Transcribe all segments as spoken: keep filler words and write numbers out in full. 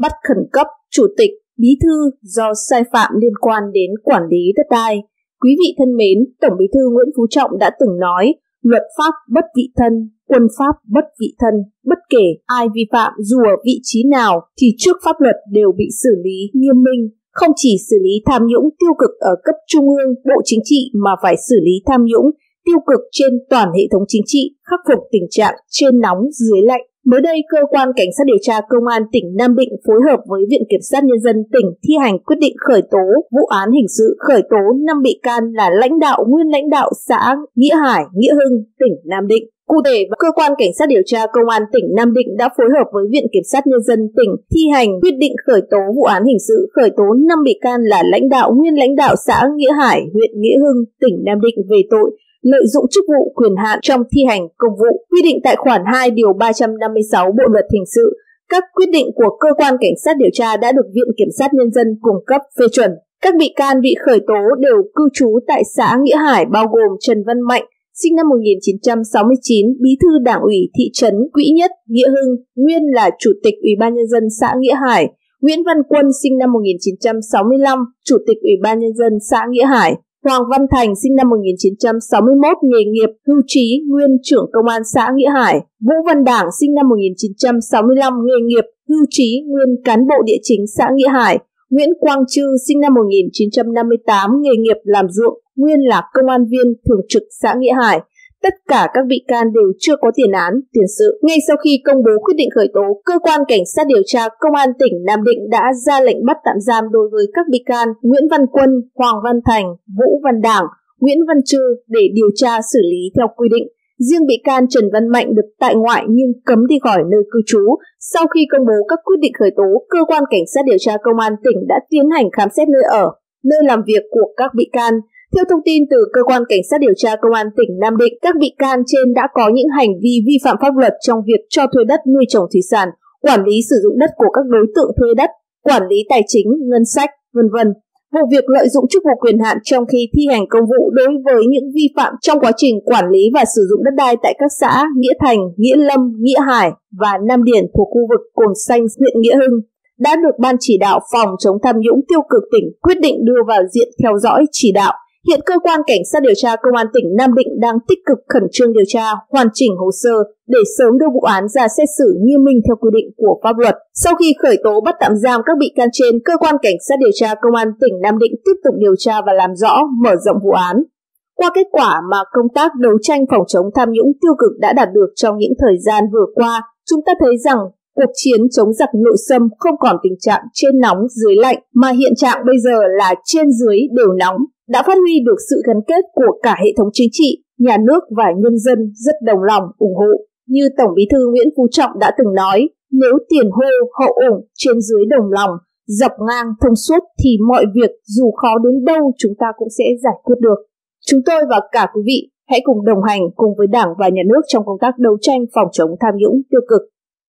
bắt khẩn cấp chủ tịch, bí thư do sai phạm liên quan đến quản lý đất đai. Quý vị thân mến, Tổng Bí thư Nguyễn Phú Trọng đã từng nói, luật pháp bất vị thân, quân pháp bất vị thân, bất kể ai vi phạm dù ở vị trí nào thì trước pháp luật đều bị xử lý nghiêm minh. Không chỉ xử lý tham nhũng tiêu cực ở cấp trung ương, Bộ Chính trị mà phải xử lý tham nhũng tiêu cực trên toàn hệ thống chính trị, khắc phục tình trạng trên nóng dưới lạnh. Mới đây, Cơ quan Cảnh sát điều tra Công an tỉnh Nam Định phối hợp với Viện Kiểm sát Nhân dân tỉnh thi hành quyết định khởi tố vụ án hình sự khởi tố năm bị can là lãnh đạo, nguyên lãnh đạo xã Nghĩa Hải, Nghĩa Hưng, tỉnh Nam Định. Cụ thể, Cơ quan Cảnh sát điều tra Công an tỉnh Nam Định đã phối hợp với Viện Kiểm sát Nhân dân tỉnh thi hành quyết định khởi tố vụ án hình sự khởi tố năm bị can là lãnh đạo, nguyên lãnh đạo xã Nghĩa Hải, huyện Nghĩa Hưng, tỉnh Nam Định về tội lợi dụng chức vụ quyền hạn trong thi hành công vụ, quy định tại khoản hai điều ba trăm năm mươi sáu Bộ luật hình sự. Các quyết định của Cơ quan Cảnh sát điều tra đã được Viện Kiểm sát Nhân dân cung cấp phê chuẩn. Các bị can bị khởi tố đều cư trú tại xã Nghĩa Hải bao gồm Trần Văn Mạnh, sinh năm một nghìn chín trăm sáu mươi chín, bí thư Đảng ủy thị trấn Quỹ Nhất, Nghĩa Hưng, nguyên là Chủ tịch Ủy ban Nhân dân xã Nghĩa Hải; Nguyễn Văn Quân, sinh năm một nghìn chín trăm sáu mươi lăm, Chủ tịch Ủy ban Nhân dân xã Nghĩa Hải; Hoàng Văn Thành, sinh năm một nghìn chín trăm sáu mươi mốt, nghề nghiệp hưu trí, nguyên trưởng Công an xã Nghĩa Hải; Vũ Văn Đảng, sinh năm một nghìn chín trăm sáu mươi lăm, nghề nghiệp hưu trí, nguyên cán bộ địa chính xã Nghĩa Hải; Nguyễn Quang Trư, sinh năm một nghìn chín trăm năm mươi tám, nghề nghiệp làm ruộng, nguyên là công an viên thường trực xã Nghĩa Hải. Tất cả các bị can đều chưa có tiền án, tiền sự. Ngay sau khi công bố quyết định khởi tố, Cơ quan Cảnh sát điều tra Công an tỉnh Nam Định đã ra lệnh bắt tạm giam đối với các bị can Nguyễn Văn Quân, Hoàng Văn Thành, Vũ Văn Đảng, Nguyễn Văn Trư để điều tra xử lý theo quy định. Riêng bị can Trần Văn Mạnh được tại ngoại nhưng cấm đi khỏi nơi cư trú. Sau khi công bố các quyết định khởi tố, Cơ quan Cảnh sát điều tra Công an tỉnh đã tiến hành khám xét nơi ở, nơi làm việc của các bị can. Theo thông tin từ Cơ quan Cảnh sát điều tra Công an tỉnh Nam Định, các bị can trên đã có những hành vi vi phạm pháp luật trong việc cho thuê đất nuôi trồng thủy sản, quản lý sử dụng đất của các đối tượng thuê đất, quản lý tài chính, ngân sách, vân vân. Vụ việc lợi dụng chức vụ quyền hạn trong khi thi hành công vụ đối với những vi phạm trong quá trình quản lý và sử dụng đất đai tại các xã Nghĩa Thành, Nghĩa Lâm, Nghĩa Hải và Nam Điển thuộc khu vực Cồn Xanh, huyện Nghĩa Hưng đã được Ban chỉ đạo phòng chống tham nhũng tiêu cực tỉnh quyết định đưa vào diện theo dõi chỉ đạo. Hiện Cơ quan Cảnh sát điều tra Công an tỉnh Nam Định đang tích cực khẩn trương điều tra, hoàn chỉnh hồ sơ để sớm đưa vụ án ra xét xử nghiêm minh theo quy định của pháp luật. Sau khi khởi tố bắt tạm giam các bị can trên, Cơ quan Cảnh sát điều tra Công an tỉnh Nam Định tiếp tục điều tra và làm rõ, mở rộng vụ án. Qua kết quả mà công tác đấu tranh phòng chống tham nhũng tiêu cực đã đạt được trong những thời gian vừa qua, chúng ta thấy rằng cuộc chiến chống giặc nội xâm không còn tình trạng trên nóng dưới lạnh, mà hiện trạng bây giờ là trên dưới đều nóng, đã phát huy được sự gắn kết của cả hệ thống chính trị, nhà nước và nhân dân rất đồng lòng ủng hộ. Như Tổng Bí thư Nguyễn Phú Trọng đã từng nói, nếu tiền hô hậu ủng, trên dưới đồng lòng, dọc ngang thông suốt thì mọi việc dù khó đến đâu chúng ta cũng sẽ giải quyết được. Chúng tôi và cả quý vị hãy cùng đồng hành cùng với Đảng và Nhà nước trong công tác đấu tranh phòng chống tham nhũng tiêu cực.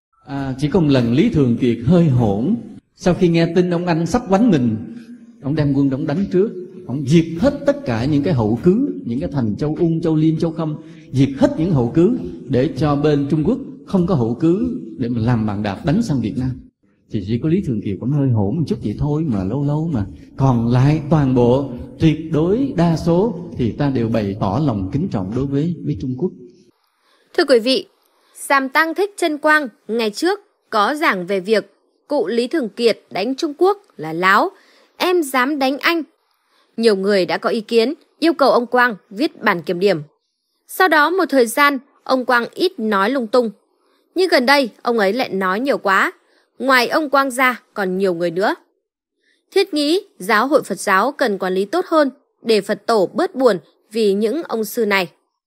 À, chỉ có một lần Lý Thường Kiệt hơi hỗn, sau khi nghe tin ông Anh sắp quánh mình, ông đem quân đóng đánh trước, ông diệt hết tất cả những cái hậu cứ, những cái thành Châu Ung, Châu Liêm, Châu Khâm, diệt hết những hậu cứ để cho bên Trung Quốc không có hậu cứ để mà làm bàn đạp đánh sang Việt Nam. Thì chỉ có Lý Thường Kiệt cũng hơi hỗn một chút vậy thôi, mà lâu lâu mà còn lại toàn bộ tuyệt đối đa số thì ta đều bày tỏ lòng kính trọng đối với với Trung Quốc. Thưa quý vị, Sàm Tăng Thích Trân Quang ngày trước có giảng về việc cụ Lý Thường Kiệt đánh Trung Quốc là láo, em dám đánh anh. Nhiều người đã có ý kiến yêu cầu ông Quang viết bản kiểm điểm. Sau đó một thời gian, ông Quang ít nói lung tung. Nhưng gần đây, ông ấy lại nói nhiều quá. Ngoài ông Quang ra, còn nhiều người nữa. Thiết nghĩ Giáo hội Phật giáo cần quản lý tốt hơn để Phật tổ bớt buồn vì những ông sư này.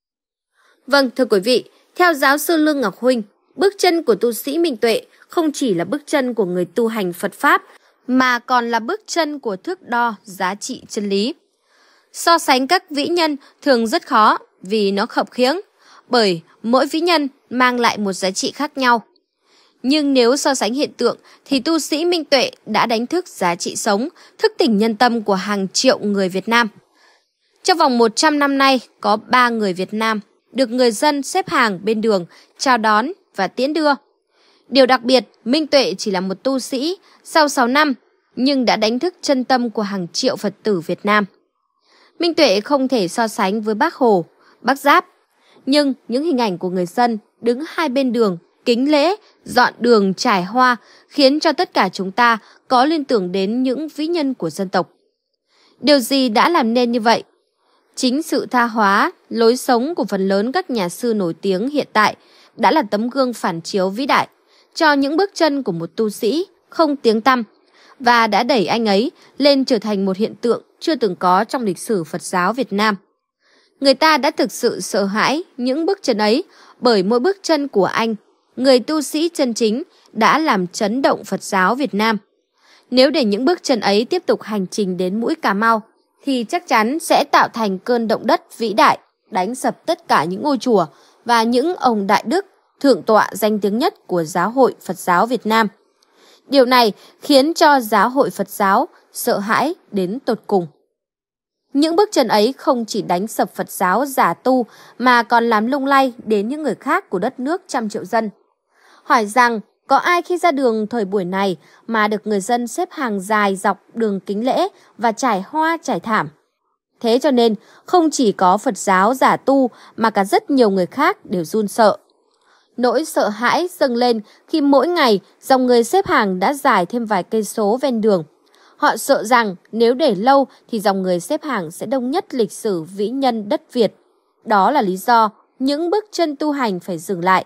Vâng, thưa quý vị, theo giáo sư Lương Ngọc Huynh, bước chân của tu sĩ Minh Tuệ không chỉ là bước chân của người tu hành Phật Pháp, mà còn là bước chân của thước đo giá trị chân lý. So sánh các vĩ nhân thường rất khó vì nó khập khiễng, bởi mỗi vĩ nhân mang lại một giá trị khác nhau. Nhưng nếu so sánh hiện tượng thì tu sĩ Minh Tuệ đã đánh thức giá trị sống, thức tỉnh nhân tâm của hàng triệu người Việt Nam. Trong vòng một trăm năm nay, có ba người Việt Nam được người dân xếp hàng bên đường chào đón và tiễn đưa. Điều đặc biệt, Minh Tuệ chỉ là một tu sĩ sau sáu năm nhưng đã đánh thức chân tâm của hàng triệu Phật tử Việt Nam. Minh Tuệ không thể so sánh với Bác Hồ, Bác Giáp, nhưng những hình ảnh của người dân đứng hai bên đường, kính lễ, dọn đường, trải hoa khiến cho tất cả chúng ta có liên tưởng đến những vĩ nhân của dân tộc. Điều gì đã làm nên như vậy? Chính sự tha hóa, lối sống của phần lớn các nhà sư nổi tiếng hiện tại đã là tấm gương phản chiếu vĩ đại cho những bước chân của một tu sĩ không tiếng tăm và đã đẩy anh ấy lên trở thành một hiện tượng chưa từng có trong lịch sử Phật giáo Việt Nam. Người ta đã thực sự sợ hãi những bước chân ấy bởi mỗi bước chân của anh, người tu sĩ chân chính, đã làm chấn động Phật giáo Việt Nam. Nếu để những bước chân ấy tiếp tục hành trình đến mũi Cà Mau, thì chắc chắn sẽ tạo thành cơn động đất vĩ đại, đánh sập tất cả những ngôi chùa và những ông đại đức, thượng tọa danh tiếng nhất của Giáo hội Phật giáo Việt Nam. Điều này khiến cho Giáo hội Phật giáo sợ hãi đến tột cùng. Những bước chân ấy không chỉ đánh sập Phật giáo giả tu mà còn làm lung lay đến những người khác của đất nước trăm triệu dân. Hỏi rằng có ai khi ra đường thời buổi này mà được người dân xếp hàng dài dọc đường kính lễ và trải hoa trải thảm? Thế cho nên không chỉ có Phật giáo giả tu mà cả rất nhiều người khác đều run sợ. Nỗi sợ hãi dâng lên khi mỗi ngày dòng người xếp hàng đã dài thêm vài cây số ven đường. Họ sợ rằng nếu để lâu thì dòng người xếp hàng sẽ đông nhất lịch sử vĩ nhân đất Việt. Đó là lý do những bước chân tu hành phải dừng lại.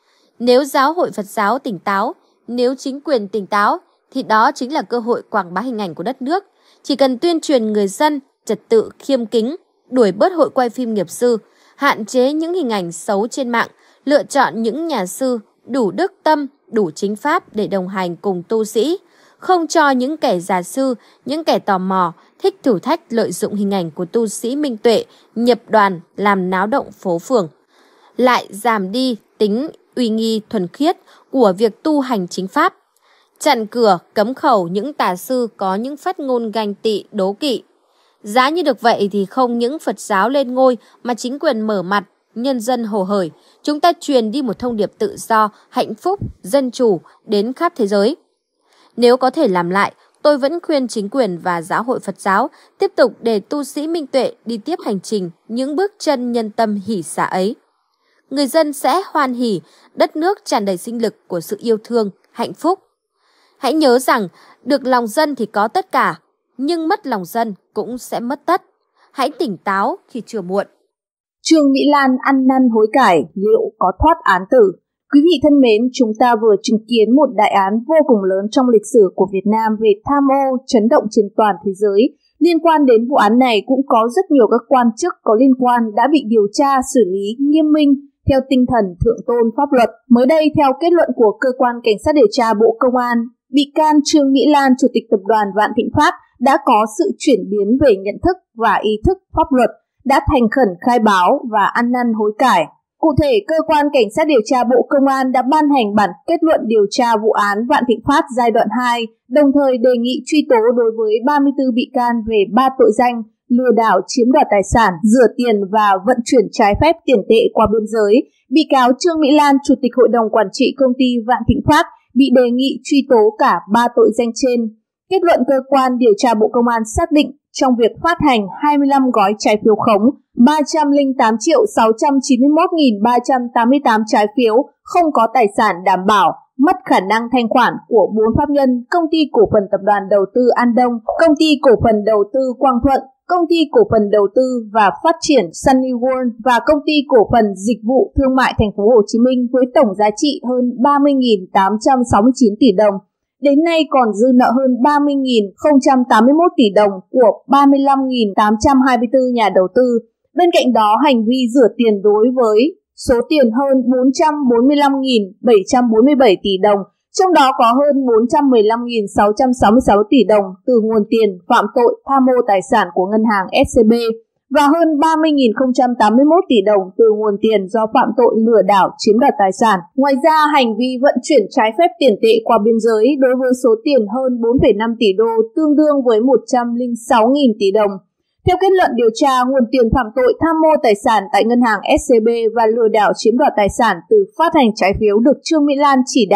Nếu Giáo hội Phật giáo tỉnh táo, nếu chính quyền tỉnh táo, thì đó chính là cơ hội quảng bá hình ảnh của đất nước. Chỉ cần tuyên truyền người dân trật tự khiêm kính, đuổi bớt hội quay phim nghiệp sư, hạn chế những hình ảnh xấu trên mạng, lựa chọn những nhà sư đủ đức tâm, đủ chính pháp để đồng hành cùng tu sĩ, không cho những kẻ giả sư, những kẻ tò mò, thích thử thách lợi dụng hình ảnh của tu sĩ Minh Tuệ nhập đoàn làm náo động phố phường, lại giảm đi tính uy nghi thuần khiết của việc tu hành chính pháp, chặn cửa cấm khẩu những tà sư có những phát ngôn ganh tị đố kỵ. Giá như được vậy thì không những Phật giáo lên ngôi mà chính quyền mở mặt, nhân dân hồ hởi, chúng ta truyền đi một thông điệp tự do, hạnh phúc, dân chủ đến khắp thế giới. Nếu có thể làm lại, tôi vẫn khuyên chính quyền và Giáo hội Phật giáo tiếp tục để tu sĩ Minh Tuệ đi tiếp hành trình những bước chân nhân tâm hỷ xả ấy. Người dân sẽ hoan hỉ, đất nước tràn đầy sinh lực của sự yêu thương, hạnh phúc. Hãy nhớ rằng, được lòng dân thì có tất cả, nhưng mất lòng dân cũng sẽ mất tất. Hãy tỉnh táo khi chưa muộn. Trương Mỹ Lan ăn năn hối cải, liệu có thoát án tử? Quý vị thân mến, chúng ta vừa chứng kiến một đại án vô cùng lớn trong lịch sử của Việt Nam về tham ô, chấn động trên toàn thế giới. Liên quan đến vụ án này cũng có rất nhiều các quan chức có liên quan đã bị điều tra, xử lý nghiêm minh theo tinh thần thượng tôn pháp luật. Mới đây, theo kết luận của Cơ quan Cảnh sát điều tra Bộ Công an, bị can Trương Mỹ Lan, Chủ tịch Tập đoàn Vạn Thịnh Phát, đã có sự chuyển biến về nhận thức và ý thức pháp luật, đã thành khẩn khai báo và ăn năn hối cải. Cụ thể, Cơ quan Cảnh sát điều tra Bộ Công an đã ban hành bản kết luận điều tra vụ án Vạn Thịnh Phát giai đoạn hai, đồng thời đề nghị truy tố đối với ba mươi tư bị can về ba tội danh lừa đảo chiếm đoạt tài sản, rửa tiền và vận chuyển trái phép tiền tệ qua biên giới. Bị cáo Trương Mỹ Lan, Chủ tịch Hội đồng Quản trị Công ty Vạn Thịnh Phát, bị đề nghị truy tố cả ba tội danh trên. Kết luận cơ quan điều tra Bộ Công an xác định trong việc phát hành hai mươi lăm gói trái phiếu khống, ba trăm lẻ tám triệu sáu trăm chín mươi mốt nghìn ba trăm tám mươi tám trái phiếu không có tài sản đảm bảo, mất khả năng thanh khoản của bốn pháp nhân: Công ty Cổ phần Tập đoàn Đầu tư An Đông, Công ty Cổ phần Đầu tư Quang Thuận, Công ty Cổ phần Đầu tư và Phát triển Sunny World và Công ty Cổ phần Dịch vụ Thương mại Thành phố Hồ Chí Minh với tổng giá trị hơn ba mươi nghìn tám trăm sáu mươi chín tỷ đồng. Đến nay còn dư nợ hơn ba mươi nghìn không trăm tám mươi mốt tỷ đồng của ba mươi lăm nghìn tám trăm hai mươi tư nhà đầu tư. Bên cạnh đó, hành vi rửa tiền đối với số tiền hơn bốn trăm bốn mươi lăm nghìn bảy trăm bốn mươi bảy tỷ đồng, trong đó có hơn bốn trăm mười lăm nghìn sáu trăm sáu mươi sáu tỷ đồng từ nguồn tiền phạm tội tham mô tài sản của ngân hàng ét xê bê và hơn ba mươi nghìn không trăm tám mươi mốt tỷ đồng từ nguồn tiền do phạm tội lừa đảo chiếm đoạt tài sản. Ngoài ra, hành vi vận chuyển trái phép tiền tệ qua biên giới đối với số tiền hơn bốn phẩy năm tỷ đô, tương đương với một trăm lẻ sáu nghìn tỷ đồng. Theo kết luận điều tra, nguồn tiền phạm tội tham mô tài sản tại ngân hàng ét xê bê và lừa đảo chiếm đoạt tài sản từ phát hành trái phiếu được Trương Mỹ Lan chỉ đạo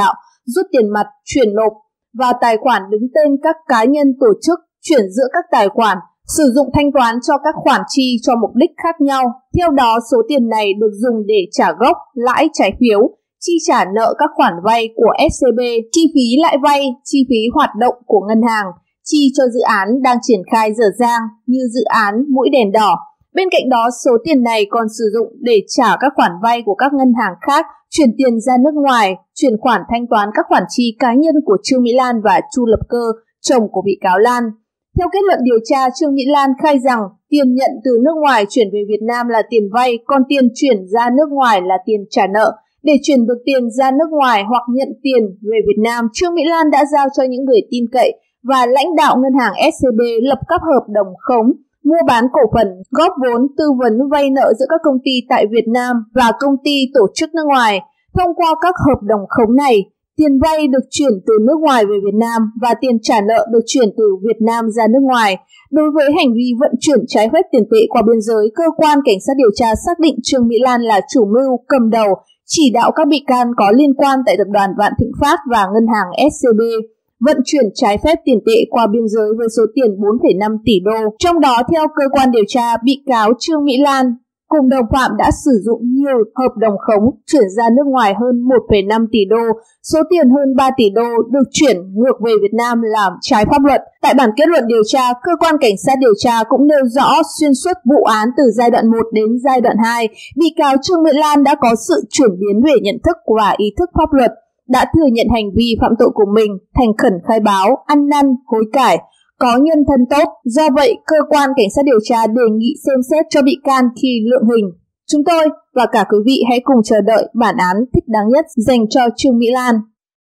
rút tiền mặt, chuyển nộp và tài khoản đứng tên các cá nhân tổ chức, chuyển giữa các tài khoản, sử dụng thanh toán cho các khoản chi cho mục đích khác nhau. Theo đó, số tiền này được dùng để trả gốc, lãi trái phiếu, chi trả nợ các khoản vay của ét xê bê, chi phí lãi vay, chi phí hoạt động của ngân hàng, chi cho dự án đang triển khai dở dang như dự án Mũi Đèn Đỏ. Bên cạnh đó, số tiền này còn sử dụng để trả các khoản vay của các ngân hàng khác, chuyển tiền ra nước ngoài, chuyển khoản thanh toán các khoản chi cá nhân của Trương Mỹ Lan và Chu Lập Cơ, chồng của bị cáo Lan. Theo kết luận điều tra, Trương Mỹ Lan khai rằng tiền nhận từ nước ngoài chuyển về Việt Nam là tiền vay, còn tiền chuyển ra nước ngoài là tiền trả nợ. Để chuyển được tiền ra nước ngoài hoặc nhận tiền về Việt Nam, Trương Mỹ Lan đã giao cho những người tin cậy và lãnh đạo ngân hàng ét xê bê lập các hợp đồng khống, mua bán cổ phần, góp vốn, tư vấn vay nợ giữa các công ty tại Việt Nam và công ty tổ chức nước ngoài. Thông qua các hợp đồng khống này, tiền vay được chuyển từ nước ngoài về Việt Nam và tiền trả nợ được chuyển từ Việt Nam ra nước ngoài. Đối với hành vi vận chuyển trái phép tiền tệ qua biên giới, cơ quan cảnh sát điều tra xác định Trương Mỹ Lan là chủ mưu, cầm đầu, chỉ đạo các bị can có liên quan tại tập đoàn Vạn Thịnh Phát và ngân hàng ét xê bê vận chuyển trái phép tiền tệ qua biên giới với số tiền bốn phẩy năm tỷ đô. Trong đó, theo cơ quan điều tra, bị cáo Trương Mỹ Lan cùng đồng phạm đã sử dụng nhiều hợp đồng khống chuyển ra nước ngoài hơn một phẩy năm tỷ đô. Số tiền hơn ba tỷ đô được chuyển ngược về Việt Nam làm trái pháp luật. Tại bản kết luận điều tra, cơ quan cảnh sát điều tra cũng nêu rõ xuyên suốt vụ án từ giai đoạn một đến giai đoạn hai, bị cáo Trương Mỹ Lan đã có sự chuyển biến về nhận thức và ý thức pháp luật, đã thừa nhận hành vi phạm tội của mình, thành khẩn khai báo, ăn năn, hối cải, có nhân thân tốt. Do vậy, cơ quan cảnh sát điều tra đề nghị xem xét cho bị can khi lượng hình. Chúng tôi và cả quý vị hãy cùng chờ đợi bản án thích đáng nhất dành cho Trương Mỹ Lan.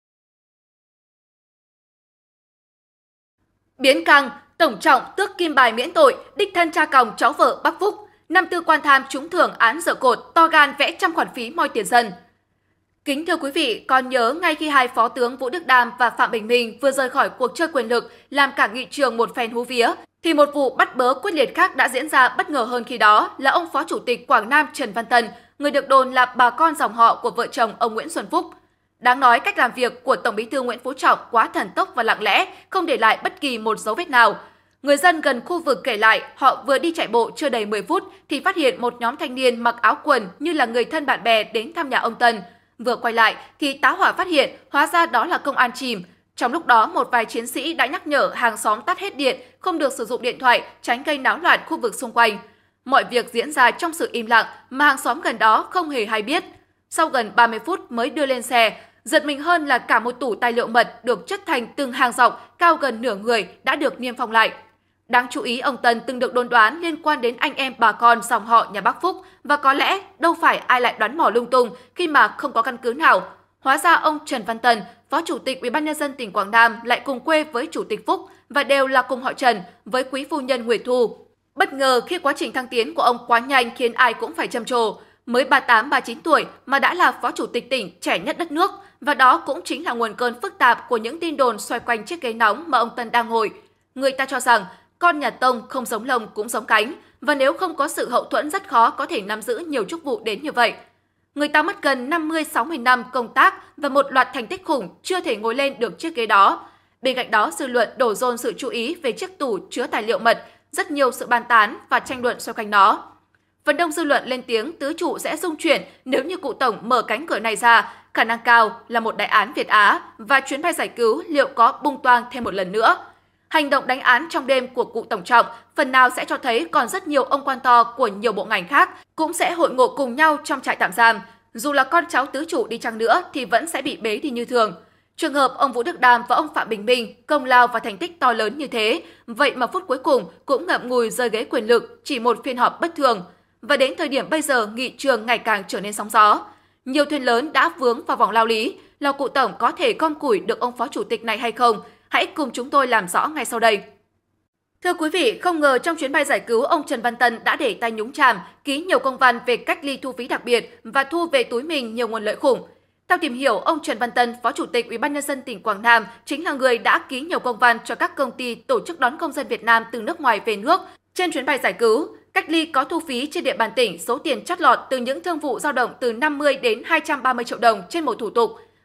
Biến căng, Tổng Trọng tước kim bài miễn tội, đích thân tra còng cháu vợ Bắc Phúc. Năm tư quan tham trúng thưởng án dở cột, to gan vẽ trăm khoản phí moi tiền dân. Kính thưa quý vị, còn nhớ ngay khi hai Phó tướng Vũ Đức Đam và Phạm Bình Minh vừa rời khỏi cuộc chơi quyền lực làm cả nghị trường một phen hú vía, thì một vụ bắt bớ quyết liệt khác đã diễn ra bất ngờ hơn khi đó là ông Phó Chủ tịch Quảng Nam Trần Văn Tân, người được đồn là bà con dòng họ của vợ chồng ông Nguyễn Xuân Phúc. Đáng nói, cách làm việc của Tổng Bí thư Nguyễn Phú Trọng quá thần tốc và lặng lẽ, không để lại bất kỳ một dấu vết nào. Người dân gần khu vực kể lại, họ vừa đi chạy bộ chưa đầy mười phút thì phát hiện một nhóm thanh niên mặc áo quần như là người thân bạn bè đến thăm nhà ông Tân. Vừa quay lại thì tá hỏa phát hiện, hóa ra đó là công an chìm. Trong lúc đó, một vài chiến sĩ đã nhắc nhở hàng xóm tắt hết điện, không được sử dụng điện thoại, tránh gây náo loạn khu vực xung quanh. Mọi việc diễn ra trong sự im lặng mà hàng xóm gần đó không hề hay biết. Sau gần ba mươi phút mới đưa lên xe, giật mình hơn là cả một tủ tài liệu mật được chất thành từng hàng dọc cao gần nửa người đã được niêm phong lại. Đáng chú ý, ông Tân từng được đồn đoán liên quan đến anh em bà con dòng họ nhà Bắc Phúc và có lẽ đâu phải ai lại đoán mò lung tung khi mà không có căn cứ nào. Hóa ra ông Trần Văn Tân, Phó Chủ tịch Ủy ban nhân dân tỉnh Quảng Nam lại cùng quê với Chủ tịch Phúc và đều là cùng họ Trần với quý phu nhân Nguyễn Thu. Bất ngờ khi quá trình thăng tiến của ông quá nhanh khiến ai cũng phải trầm trồ. Mới ba mươi tám, ba mươi chín tuổi mà đã là Phó Chủ tịch tỉnh trẻ nhất đất nước, và đó cũng chính là nguồn cơn phức tạp của những tin đồn xoay quanh chiếc ghế nóng mà ông Tân đang ngồi. Người ta cho rằng con nhà Tông không giống lông cũng giống cánh, và nếu không có sự hậu thuẫn rất khó có thể nắm giữ nhiều chức vụ đến như vậy. Người ta mất gần năm mươi sáu mươi năm công tác và một loạt thành tích khủng chưa thể ngồi lên được chiếc ghế đó. Bên cạnh đó, dư luận đổ dồn sự chú ý về chiếc tủ chứa tài liệu mật, rất nhiều sự bàn tán và tranh luận xoay quanh nó. Phần đông dư luận lên tiếng tứ trụ sẽ rung chuyển nếu như cụ Tổng mở cánh cửa này ra, khả năng cao là một đại án Việt Á và chuyến bay giải cứu liệu có bung toang thêm một lần nữa. Hành động đánh án trong đêm của cụ Tổng Trọng phần nào sẽ cho thấy còn rất nhiều ông quan to của nhiều bộ ngành khác cũng sẽ hội ngộ cùng nhau trong trại tạm giam. Dù là con cháu tứ trụ đi chăng nữa thì vẫn sẽ bị bế đi như thường. Trường hợp ông Vũ Đức Đam và ông Phạm Bình Minh công lao và thành tích to lớn như thế, vậy mà phút cuối cùng cũng ngậm ngùi rơi ghế quyền lực chỉ một phiên họp bất thường. Và đến thời điểm bây giờ, nghị trường ngày càng trở nên sóng gió. Nhiều thuyền lớn đã vướng vào vòng lao lý, là cụ Tổng có thể gom củi được ông Phó Chủ tịch này hay không? Hãy cùng chúng tôi làm rõ ngay sau đây. Thưa quý vị, không ngờ trong chuyến bay giải cứu, ông Trần Văn Tân đã để tay nhúng chàm, ký nhiều công văn về cách ly thu phí đặc biệt và thu về túi mình nhiều nguồn lợi khủng. Theo tìm hiểu, ông Trần Văn Tân, Phó Chủ tịch Ủy ban nhân dân tỉnh Quảng Nam, chính là người đã ký nhiều công văn cho các công ty tổ chức đón công dân Việt Nam từ nước ngoài về nước trên chuyến bay giải cứu. Cách ly có thu phí trên địa bàn tỉnh, số tiền chót lọt từ những thương vụ dao động từ năm mươi đến hai trăm ba mươi triệu đồng trên một thủ tục.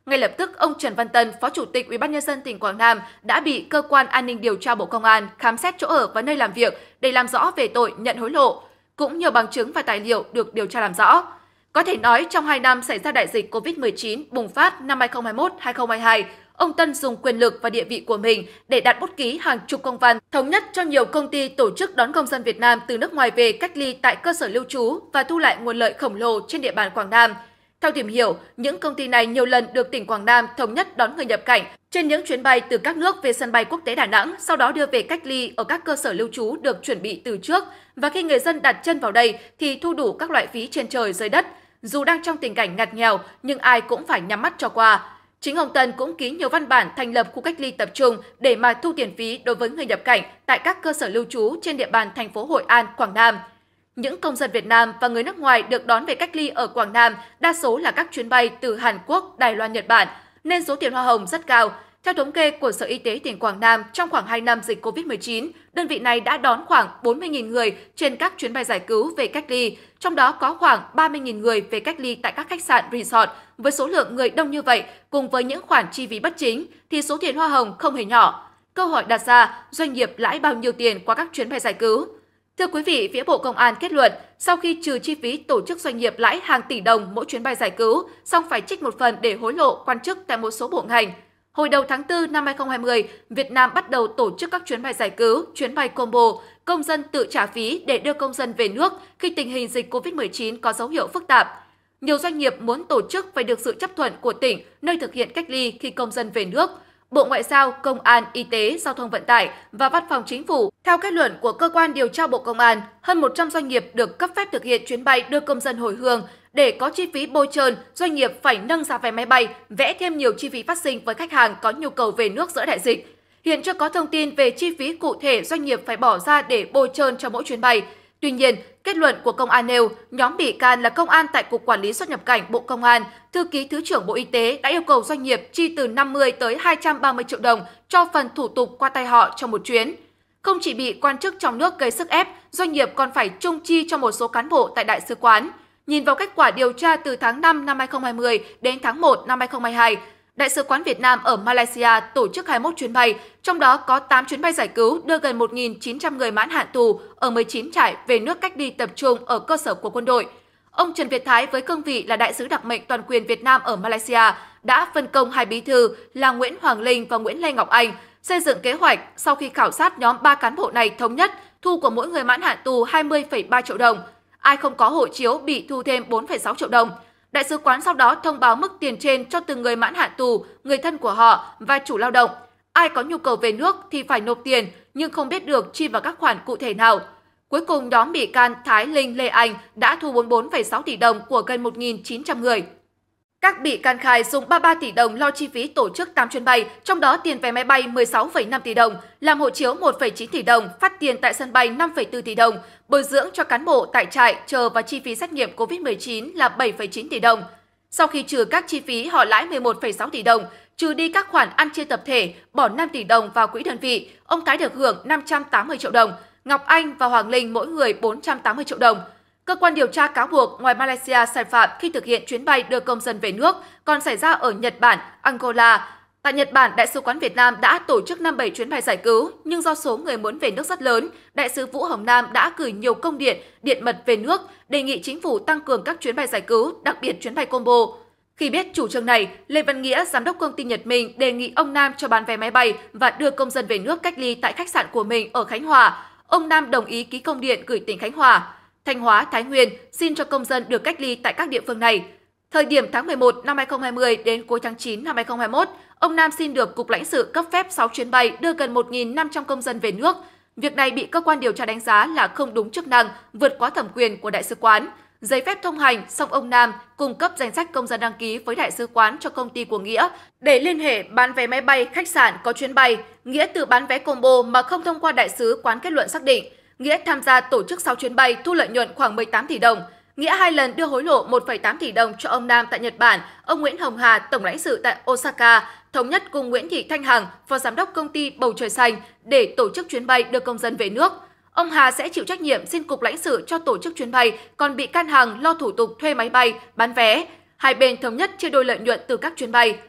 Ngay lập tức, ông Trần Văn Tân, Phó Chủ tịch Ủy ban nhân dân tỉnh Quảng Nam đã bị Cơ quan An ninh Điều tra Bộ Công an khám xét chỗ ở và nơi làm việc để làm rõ về tội nhận hối lộ. Cũng nhiều bằng chứng và tài liệu được điều tra làm rõ. Có thể nói, trong hai năm xảy ra đại dịch Covid mười chín bùng phát năm hai nghìn không trăm hai mươi mốt đến hai nghìn không trăm hai mươi hai, ông Tân dùng quyền lực và địa vị của mình để đặt bút ký hàng chục công văn thống nhất cho nhiều công ty tổ chức đón công dân Việt Nam từ nước ngoài về cách ly tại cơ sở lưu trú và thu lại nguồn lợi khổng lồ trên địa bàn Quảng Nam. Theo tìm hiểu, những công ty này nhiều lần được tỉnh Quảng Nam thống nhất đón người nhập cảnh trên những chuyến bay từ các nước về sân bay quốc tế Đà Nẵng, sau đó đưa về cách ly ở các cơ sở lưu trú được chuẩn bị từ trước. Và khi người dân đặt chân vào đây thì thu đủ các loại phí trên trời dưới đất. Dù đang trong tình cảnh ngặt nghèo, nhưng ai cũng phải nhắm mắt cho qua. Chính ông Tân cũng ký nhiều văn bản thành lập khu cách ly tập trung để mà thu tiền phí đối với người nhập cảnh tại các cơ sở lưu trú trên địa bàn thành phố Hội An, Quảng Nam. Những công dân Việt Nam và người nước ngoài được đón về cách ly ở Quảng Nam đa số là các chuyến bay từ Hàn Quốc, Đài Loan, Nhật Bản, nên số tiền hoa hồng rất cao. Theo thống kê của Sở Y tế tỉnh Quảng Nam, trong khoảng hai năm dịch Covid mười chín, đơn vị này đã đón khoảng bốn mươi nghìn người trên các chuyến bay giải cứu về cách ly, trong đó có khoảng ba mươi nghìn người về cách ly tại các khách sạn, resort. Với số lượng người đông như vậy, cùng với những khoản chi phí bất chính, thì số tiền hoa hồng không hề nhỏ. Câu hỏi đặt ra, doanh nghiệp lãi bao nhiêu tiền qua các chuyến bay giải cứu? Thưa quý vị, phía Bộ Công an kết luận, sau khi trừ chi phí tổ chức doanh nghiệp lãi hàng tỷ đồng mỗi chuyến bay giải cứu, song phải trích một phần để hối lộ quan chức tại một số bộ ngành. Hồi đầu tháng tư năm hai nghìn không trăm hai mươi, Việt Nam bắt đầu tổ chức các chuyến bay giải cứu, chuyến bay combo, công dân tự trả phí để đưa công dân về nước khi tình hình dịch Covid mười chín có dấu hiệu phức tạp. Nhiều doanh nghiệp muốn tổ chức phải được sự chấp thuận của tỉnh nơi thực hiện cách ly khi công dân về nước. Bộ Ngoại giao, Công an, Y tế, Giao thông Vận tải và Văn phòng Chính phủ. Theo kết luận của Cơ quan Điều tra Bộ Công an, hơn một trăm doanh nghiệp được cấp phép thực hiện chuyến bay đưa công dân hồi hương. Để có chi phí bôi trơn, doanh nghiệp phải nâng giá vé máy bay, vẽ thêm nhiều chi phí phát sinh với khách hàng có nhu cầu về nước giữa đại dịch. Hiện chưa có thông tin về chi phí cụ thể doanh nghiệp phải bỏ ra để bôi trơn cho mỗi chuyến bay. Tuy nhiên, kết luận của Công an nêu, nhóm bị can là công an tại Cục Quản lý xuất nhập cảnh Bộ Công an, Thư ký Thứ trưởng Bộ Y tế đã yêu cầu doanh nghiệp chi từ năm mươi tới hai trăm ba mươi triệu đồng cho phần thủ tục qua tay họ trong một chuyến. Không chỉ bị quan chức trong nước gây sức ép, doanh nghiệp còn phải chung chi cho một số cán bộ tại đại sứ quán. Nhìn vào kết quả điều tra từ tháng năm năm hai nghìn không trăm hai mươi đến tháng một năm hai nghìn không trăm hai mươi hai, Đại sứ quán Việt Nam ở Malaysia tổ chức hai mươi mốt chuyến bay, trong đó có tám chuyến bay giải cứu đưa gần một nghìn chín trăm người mãn hạn tù ở mười chín trại về nước cách ly tập trung ở cơ sở của quân đội. Ông Trần Việt Thái với cương vị là đại sứ đặc mệnh toàn quyền Việt Nam ở Malaysia đã phân công hai bí thư là Nguyễn Hoàng Linh và Nguyễn Lê Ngọc Anh xây dựng kế hoạch. Sau khi khảo sát, nhóm ba cán bộ này thống nhất thu của mỗi người mãn hạn tù hai mươi phẩy ba triệu đồng. Ai không có hộ chiếu bị thu thêm bốn phẩy sáu triệu đồng. Đại sứ quán sau đó thông báo mức tiền trên cho từng người mãn hạn tù, người thân của họ và chủ lao động. Ai có nhu cầu về nước thì phải nộp tiền, nhưng không biết được chi vào các khoản cụ thể nào. Cuối cùng, nhóm bị can Thái, Linh, Lê Anh đã thu bốn mươi bốn phẩy sáu tỷ đồng của gần một nghìn chín trăm người. Các bị can khai dùng ba mươi ba tỷ đồng lo chi phí tổ chức tám chuyến bay, trong đó tiền vé máy bay mười sáu phẩy năm tỷ đồng, làm hộ chiếu một phẩy chín tỷ đồng, phát tiền tại sân bay năm phẩy bốn tỷ đồng, bồi dưỡng cho cán bộ tại trại chờ và chi phí xét nghiệm Covid mười chín là bảy phẩy chín tỷ đồng. Sau khi trừ các chi phí, họ lãi mười một phẩy sáu tỷ đồng, trừ đi các khoản ăn chia tập thể, bỏ năm tỷ đồng vào quỹ đơn vị, ông Thái được hưởng năm trăm tám mươi triệu đồng, Ngọc Anh và Hoàng Linh mỗi người bốn trăm tám mươi triệu đồng. Cơ quan điều tra cáo buộc ngoài Malaysia sai phạm khi thực hiện chuyến bay đưa công dân về nước còn xảy ra ở Nhật Bản, Angola. Tại Nhật Bản, Đại sứ quán Việt Nam đã tổ chức năm mươi bảy chuyến bay giải cứu, nhưng do số người muốn về nước rất lớn, Đại sứ Vũ Hồng Nam đã gửi nhiều công điện, điện mật về nước, đề nghị chính phủ tăng cường các chuyến bay giải cứu, đặc biệt chuyến bay combo. Khi biết chủ trương này, Lê Văn Nghĩa, giám đốc công ty Nhật Minh, đề nghị ông Nam cho bán vé máy bay và đưa công dân về nước cách ly tại khách sạn của mình ở Khánh Hòa. Ông Nam đồng ý ký công điện gửi tỉnh Khánh Hòa. Thanh Hóa, Thái Nguyên xin cho công dân được cách ly tại các địa phương này. Thời điểm tháng mười một năm hai nghìn không trăm hai mươi đến cuối tháng chín năm hai nghìn không trăm hai mươi mốt, ông Nam xin được Cục lãnh sự cấp phép sáu chuyến bay đưa gần một nghìn năm trăm công dân về nước. Việc này bị cơ quan điều tra đánh giá là không đúng chức năng, vượt quá thẩm quyền của đại sứ quán. Giấy phép thông hành, song ông Nam cung cấp danh sách công dân đăng ký với đại sứ quán cho công ty của Nghĩa để liên hệ bán vé máy bay, khách sạn có chuyến bay. Nghĩa tự bán vé combo mà không thông qua đại sứ quán, kết luận xác định Nghĩa tham gia tổ chức sáu chuyến bay, thu lợi nhuận khoảng mười tám tỷ đồng. Nghĩa hai lần đưa hối lộ một phẩy tám tỷ đồng cho ông Nam tại Nhật Bản, ông Nguyễn Hồng Hà, tổng lãnh sự tại Osaka, thống nhất cùng Nguyễn Thị Thanh Hằng, phó giám đốc công ty Bầu Trời Xanh để tổ chức chuyến bay đưa công dân về nước. Ông Hà sẽ chịu trách nhiệm xin Cục lãnh sự cho tổ chức chuyến bay, còn bị can Hằng lo thủ tục thuê máy bay, bán vé. Hai bên thống nhất chia đôi lợi nhuận từ các chuyến bay.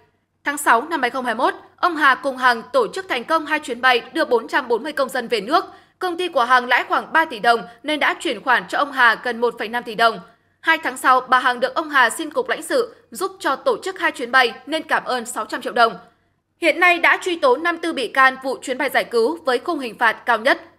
Tháng sáu năm hai nghìn không trăm hai mươi mốt, ông Hà cùng Hằng tổ chức thành công hai chuyến bay đưa bốn trăm bốn mươi công dân về nước. Công ty của Hằng lãi khoảng ba tỷ đồng nên đã chuyển khoản cho ông Hà gần một phẩy năm tỷ đồng. Hai tháng sau, bà Hằng được ông Hà xin cục lãnh sự giúp cho tổ chức hai chuyến bay nên cảm ơn sáu trăm triệu đồng. Hiện nay đã truy tố năm mươi tư bị can vụ chuyến bay giải cứu với khung hình phạt cao nhất